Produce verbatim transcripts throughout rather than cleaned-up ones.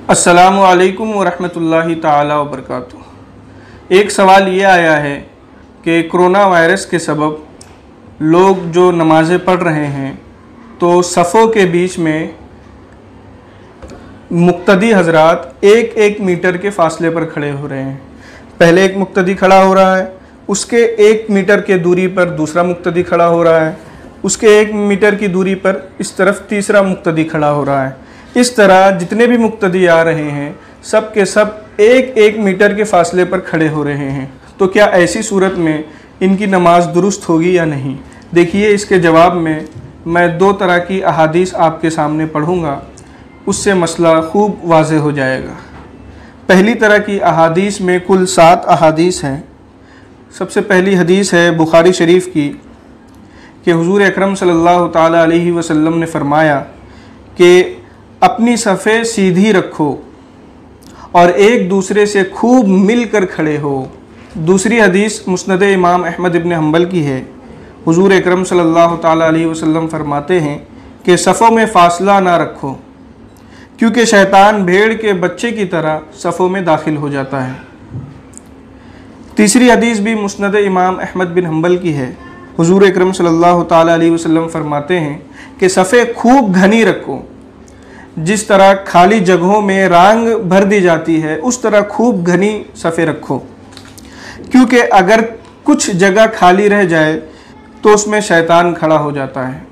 अस्सलामु अलैकुम वरहमतुल्लाहि ताला वबरकातुहू। एक सवाल ये आया है कि कोरोना वायरस के सबब लोग जो नमाज़ें पढ़ रहे हैं तो सफ़ों के बीच में मुक्तदी हज़रात एक एक मीटर के फ़ासले पर खड़े हो रहे हैं। पहले एक मुक्तदी खड़ा हो रहा है, उसके एक मीटर के दूरी पर दूसरा मुक्तदी खड़ा हो रहा है, उसके एक मीटर की दूरी पर इस तरफ तीसरा मुक्तदी खड़ा हो रहा है। इस तरह जितने भी मुक्तदी आ रहे हैं सब के सब एक एक मीटर के फ़ासले पर खड़े हो रहे हैं। तो क्या ऐसी सूरत में इनकी नमाज दुरुस्त होगी या नहीं? देखिए, इसके जवाब में मैं दो तरह की अहादीस आपके सामने पढ़ूँगा, उससे मसला खूब वाज़ेह हो जाएगा। पहली तरह की अहादीस में कुल सात अहादीस हैं। सबसे पहली हदीस है बुखारी शरीफ की कि हुज़ूर अकरम सल्लल्लाहु ताला अलैहि वसल्लम ने फ़रमाया कि अपनी सफ़े सीधी रखो और एक दूसरे से खूब मिलकर खड़े हो। दूसरी हदीस मुस्नद इमाम अहमद इब्न हम्बल की है। हुज़ूर अकरम सल्लल्लाहु ताला अलैहि वसल्लम फरमाते हैं कि सफ़ों में फ़ासला ना रखो, क्योंकि शैतान भेड़ के बच्चे की तरह सफ़ों में दाखिल हो जाता है। तीसरी हदीस भी मुस्नद इमाम अहमद बिन हम्बल की है। हुज़ूर अकरम सल्लल्लाहु ताला अलैहि वसल्लम फरमाते हैं कि सफ़े खूब घनी रखो, जिस तरह खाली जगहों में रांग भर दी जाती है उस तरह खूब घनी सफ़े रखो, क्योंकि अगर कुछ जगह खाली रह जाए तो उसमें शैतान खड़ा हो जाता है।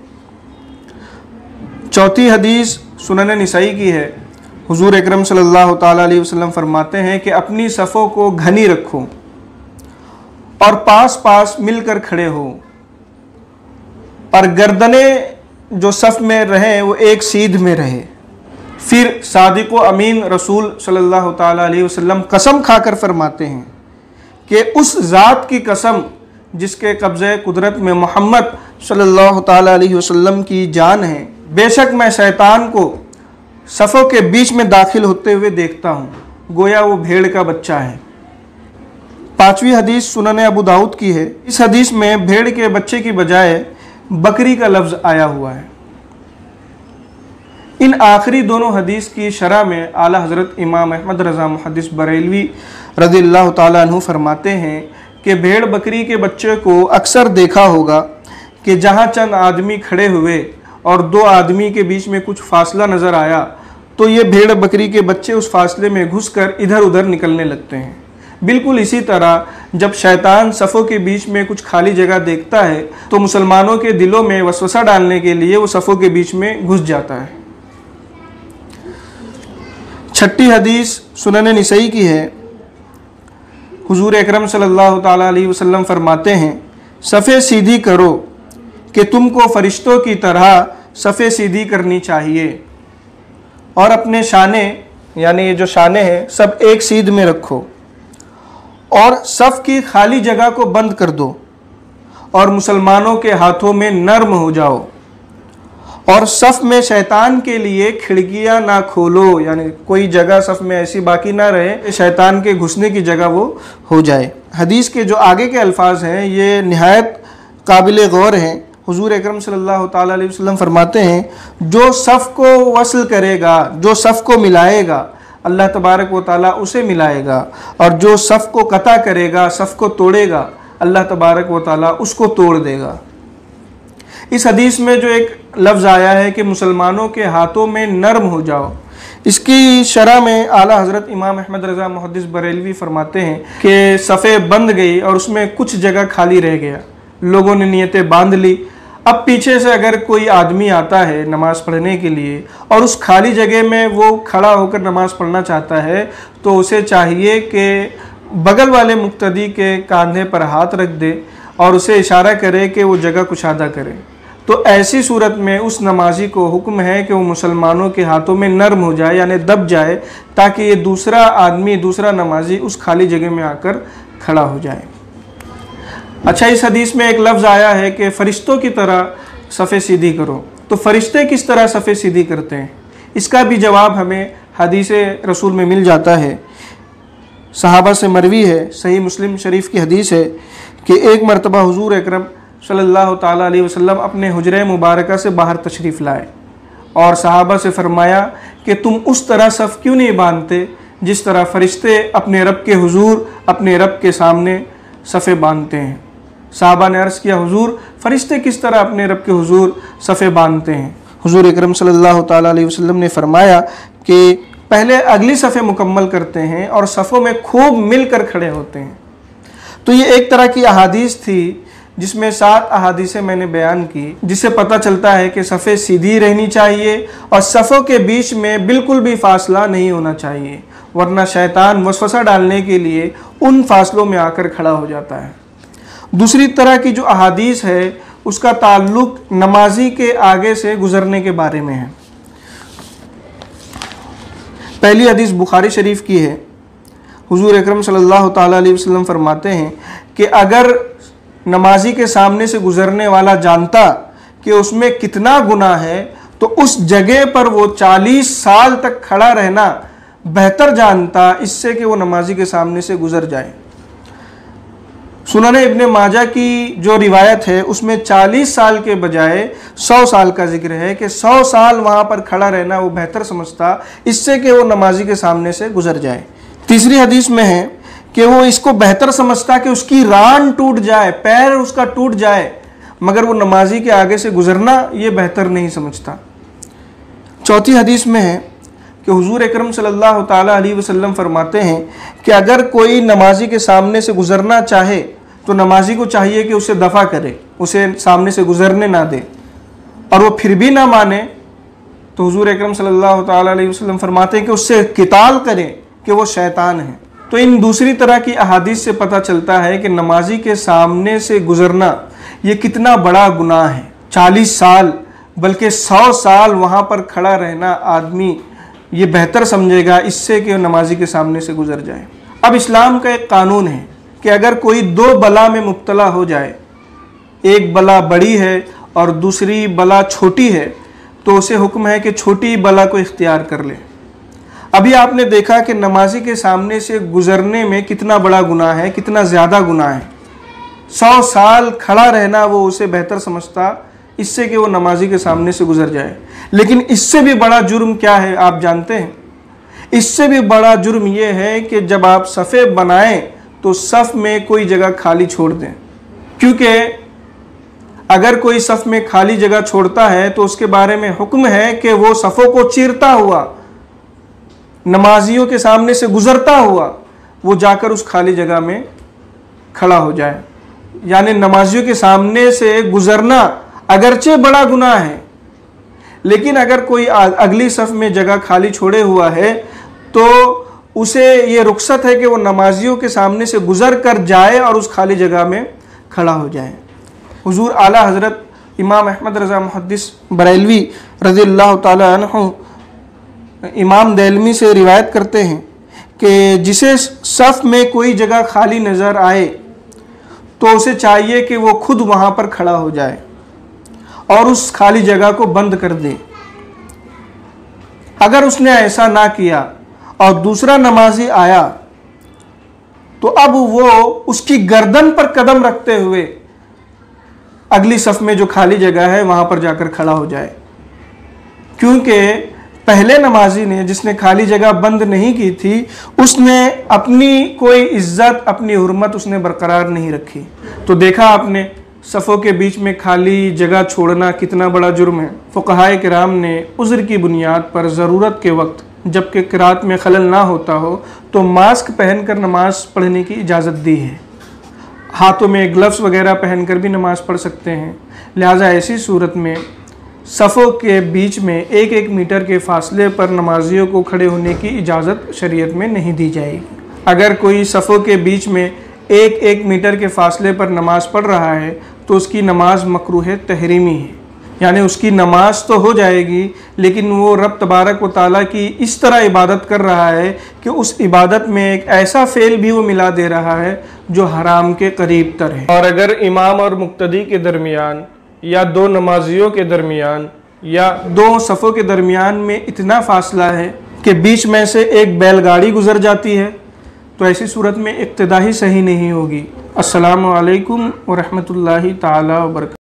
चौथी हदीस सुनन निसाई की है। हुज़ूर अकरम सल्लल्लाहु ताला अलैहि वसल्लम फरमाते हैं कि अपनी सफ़ों को घनी रखो और पास पास मिलकर खड़े हो, और गर्दने जो सफ़ में रहें वो एक सीध में रहे। फिर सादिक़ व अमीन रसूल सल्लल्लाहु ताला अलैहि वसल्लम कसम खाकर फरमाते हैं कि उस ज़ात की कसम जिसके कब्ज़े कुदरत में मोहम्मद सल्लल्लाहु ताला अलैहि वसल्लम की जान है, बेशक मैं शैतान को सफ़ों के बीच में दाखिल होते हुए देखता हूँ, गोया वो भेड़ का बच्चा है। पाँचवीं हदीस सुनन अबू दाऊद की है। इस हदीस में भेड़ के बच्चे की बजाय बकरी का लफ्ज़ आया हुआ है। इन आखिरी दोनों हदीस की शरह में आला हज़रत इमाम अहमद रज़ा मुहद्दिस बरेलवी रज़ियल्लाहु ताला अन्हु फरमाते हैं कि भेड़ बकरी के बच्चे को अक्सर देखा होगा कि जहाँ चंद आदमी खड़े हुए और दो आदमी के बीच में कुछ फासला नज़र आया तो ये भेड़ बकरी के बच्चे उस फासले में घुसकर इधर उधर निकलने लगते हैं। बिल्कुल इसी तरह जब शैतान सफ़ों के बीच में कुछ खाली जगह देखता है तो मुसलमानों के दिलों में वसवसा डालने के लिए वो सफ़ों के बीच में घुस जाता है। छठी हदीस सुनन निसाई की है। हुज़ूर अकरम सल्लल्लाहु ताला अलैहि वसल्लम फरमाते हैं, सफ़े सीधी करो कि तुमको फ़रिश्तों की तरह सफ़े सीधी करनी चाहिए, और अपने शाने यानी ये जो शाने हैं सब एक सीध में रखो, और सफ़ की खाली जगह को बंद कर दो और मुसलमानों के हाथों में नर्म हो जाओ, और सफ़ में शैतान के लिए खिड़कियां ना खोलो, यानी कोई जगह सफ़ में ऐसी बाकी ना रहे शैतान के घुसने की जगह वो हो जाए। हदीस के जो आगे के अल्फाज हैं ये निहायत काबिल गौर हैं। हुज़ूर अकरम सल्लल्लाहु ताला अलैहि वसल्लम फरमाते हैं, जो सफ़ को वसल करेगा, जो सफ़ को मिलाएगा, अल्लाह तबारक व ताला उसे मिलाएगा, और जो सफ़ को कता करेगा, सफ़ को तोड़ेगा, अल्लाह तबारक व ताला उसको तोड़ देगा। इस हदीस में जो एक लफ्ज़ आया है कि मुसलमानों के हाथों में नर्म हो जाओ, इसकी शरह में आला हज़रत इमाम अहमद रज़ा मुहद्दिस बरेलवी फरमाते हैं कि सफ़े बंद गई और उसमें कुछ जगह खाली रह गया, लोगों ने नियतें बांध ली। अब पीछे से अगर कोई आदमी आता है नमाज़ पढ़ने के लिए और उस खाली जगह में वो खड़ा होकर नमाज़ पढ़ना चाहता है तो उसे चाहिए कि बगल वाले मुक्तदी के कंधे पर हाथ रख दे और उसे इशारा करे कि वो जगह कुशादा करे। तो ऐसी सूरत में उस नमाजी को हुक्म है कि वो मुसलमानों के हाथों में नर्म हो जाए, यानी दब जाए, ताकि ये दूसरा आदमी, दूसरा नमाजी उस खाली जगह में आकर खड़ा हो जाए। अच्छा, इस हदीस में एक लफ्ज़ आया है कि फ़रिश्तों की तरह सफ़े सीधी करो। तो फ़रिश्ते किस तरह सफ़े सीधी करते हैं, इसका भी जवाब हमें हदीस रसूल में मिल जाता है। सहाबा से मरवी है, सही मुस्लिम शरीफ की हदीस है कि एक मरतबा हुज़ूर अकरम सल्लल्लाहु ताला अलैहि वसल्लम अपने हुजरे मुबारका से बाहर तशरीफ़ लाए और सहाबा से फ़रमाया कि तुम उस तरह सफ़ क्यों नहीं बांधते जिस तरह फ़रिश्ते अपने रब के हुजूर अपने रब के सामने सफ़े बांधते हैं। साहबा ने अर्ज़ किया, हुजूर फ़रिश्ते किस तरह अपने रब के हुजूर सफ़े बांधते हैं? हुजूर अकरम सल्लल्लाहु ताला अलैहि वसल्लम ने फरमाया कि पहले अगली सफ़े मुकम्मल करते हैं और सफ़ों में खूब मिलकर खड़े होते हैं। तो ये एक तरह की अहादीस थी जिसमें सात अहादीसें मैंने बयान की, जिससे पता चलता है कि सफ़े सीधी रहनी चाहिए और सफ़ों के बीच में बिल्कुल भी फासला नहीं होना चाहिए, वरना शैतान वसवसा डालने के लिए उन फासलों में आकर खड़ा हो जाता है। दूसरी तरह की जो अहादीस है उसका ताल्लुक नमाजी के आगे से गुज़रने के बारे में है। पहली हदीस बुखारी शरीफ की है। हुजूर अकरम सल्लल्लाहु ताला अलैहि वसल्लम फरमाते हैं कि अगर नमाजी के सामने से गुज़रने वाला जानता कि उसमें कितना गुनाह है तो उस जगह पर वो चालीस साल तक खड़ा रहना बेहतर जानता इससे कि वो नमाजी के सामने से गुज़र जाए। सुनन इब्ने माजा की जो रिवायत है उसमें चालीस साल के बजाय सौ साल का जिक्र है कि सौ साल वहाँ पर खड़ा रहना वो बेहतर समझता इससे कि वो नमाजी के सामने से गुज़र जाए। तीसरी हदीस में है कि वो इसको बेहतर समझता कि उसकी रान टूट जाए, पैर उसका टूट जाए, मगर वो नमाजी के आगे से गुज़रना ये बेहतर नहीं समझता। चौथी हदीस में है कि हुजूर अकरम सल्लल्लाहु ताला अलैहि वसल्लम फरमाते हैं कि अगर कोई नमाजी के सामने से गुज़रना चाहे तो नमाजी को चाहिए कि उसे दफ़ा करे, उसे सामने से गुज़रने ना दे, और वो फिर भी ना माने तो हुजूर अकरम सल्लल्लाहु ताला अलैहि वसल्लम फरमाते हैं कि उससे किताल करें कि वो शैतान है। तो इन दूसरी तरह की अहादीस से पता चलता है कि नमाजी के सामने से गुज़रना ये कितना बड़ा गुनाह है। चालीस साल बल्कि सौ साल वहाँ पर खड़ा रहना आदमी ये बेहतर समझेगा इससे कि नमाजी के सामने से गुज़र जाए। अब इस्लाम का एक कानून है कि अगर कोई दो बला में मुब्तला हो जाए, एक बला बड़ी है और दूसरी बला छोटी है, तो उसे हुक्म है कि छोटी बला को इख्तियार कर ले। अभी आपने देखा कि नमाजी के सामने से गुज़रने में कितना बड़ा गुनाह है, कितना ज़्यादा गुनाह है। सौ साल खड़ा रहना वो उसे बेहतर समझता इससे कि वो नमाजी के सामने से गुज़र जाए। लेकिन इससे भी बड़ा जुर्म क्या है आप जानते हैं? इससे भी बड़ा जुर्म ये है कि जब आप सफ़े बनाएं तो सफ़ में कोई जगह खाली छोड़ दें, क्योंकि अगर कोई सफ़ में खाली जगह छोड़ता है तो उसके बारे में हुक्म है कि वो सफ़ों को चीरता हुआ, नमाजियों के सामने से गुज़रता हुआ वो जाकर उस खाली जगह में खड़ा हो जाए। यानी नमाजियों के सामने से गुज़रना अगरचे बड़ा गुनाह है, लेकिन अगर कोई अगली सफ़ में जगह खाली छोड़े हुआ है तो उसे ये रुख्सत है कि वो नमाजियों के सामने से गुज़र कर जाए और उस खाली जगह में खड़ा हो जाए। हुजूर आला हज़रत इमाम अहमद रज़ा मुहद्दिस बरेलवी रज़ियल्लाहु ताला अन्हु इमाम देलमी से रिवायत करते हैं कि जिसे सफ़ में कोई जगह खाली नज़र आए तो उसे चाहिए कि वो खुद वहाँ पर खड़ा हो जाए और उस खाली जगह को बंद कर दे। अगर उसने ऐसा ना किया और दूसरा नमाजी आया तो अब वो उसकी गर्दन पर कदम रखते हुए अगली सफ में जो खाली जगह है वहां पर जाकर खड़ा हो जाए, क्योंकि पहले नमाजी ने जिसने खाली जगह बंद नहीं की थी उसने अपनी कोई इज्जत, अपनी हुर्मत उसने बरकरार नहीं रखी। तो देखा आपने सफ़ों के बीच में खाली जगह छोड़ना कितना बड़ा जुर्म है। फ़ुक़हाए किराम ने उज़्र की बुनियाद पर ज़रूरत के वक्त जबकि क़िरात में खलल ना होता हो तो मास्क पहनकर नमाज़ पढ़ने की इजाज़त दी है। हाथों में ग्लव्स वगैरह पहनकर भी नमाज़ पढ़ सकते हैं। लिहाजा ऐसी सूरत में सफ़ों के बीच में एक एक मीटर के फासले पर नमाजियों को खड़े होने की इजाज़त शरीयत में नहीं दी जाएगी। अगर कोई सफ़ों के बीच में एक एक मीटर के फासले पर नमाज़ पढ़ रहा है तो उसकी नमाज मकरूह तहरीमी है, यानी उसकी नमाज तो हो जाएगी लेकिन वो रब तबारक व ताला की इस तरह इबादत कर रहा है कि उस इबादत में एक ऐसा फ़ेल भी वो मिला दे रहा है जो हराम के करीब तर है। और अगर इमाम और मुक्तदी के दरमियान या दो नमाजियों के दरमियान या दो सफ़ों के दरमियान में इतना फ़ासला है कि बीच में से एक बैलगाड़ी गुज़र जाती है तो ऐसी सूरत में इक्तिदा ही सही नहीं होगी। अस्सलामु अलैकुम व रहमतुल्लाहि ताला व बरकातहू।